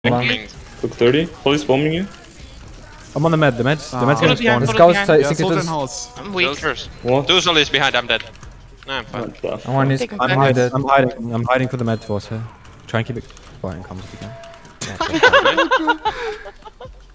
Flanking. Took 30. Police bombing you. I'm on the med. The med's gonna Behind, spawn. follow This guy's behind. Yeah, soldier in house. I'm weak. What? Two Solis behind, I'm dead. No, I'm fine. Not bad. One is. Take him I'm back. hiding. I'm hiding for the med force here. Try and keep it quiet and calm as we can.